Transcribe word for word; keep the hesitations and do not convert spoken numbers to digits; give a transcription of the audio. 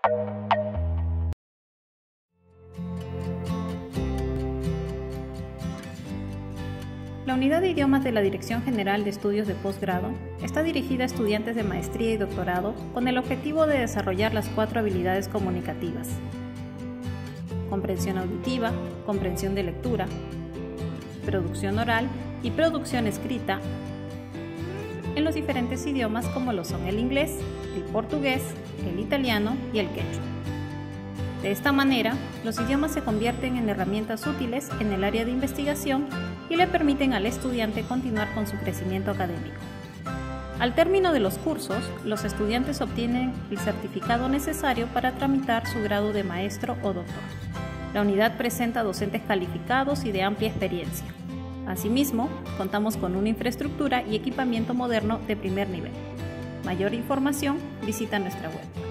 La Unidad de Idiomas de la Dirección General de Estudios de Posgrado está dirigida a estudiantes de maestría y doctorado con el objetivo de desarrollar las cuatro habilidades comunicativas: comprensión auditiva, comprensión de lectura, producción oral y producción escrita en los diferentes idiomas como lo son el inglés, el portugués, el italiano y el quechua. De esta manera, los idiomas se convierten en herramientas útiles en el área de investigación y le permiten al estudiante continuar con su crecimiento académico. Al término de los cursos, los estudiantes obtienen el certificado necesario para tramitar su grado de maestro o doctor. La unidad presenta docentes calificados y de amplia experiencia. Asimismo, contamos con una infraestructura y equipamiento moderno de primer nivel. Mayor información, visita nuestra web.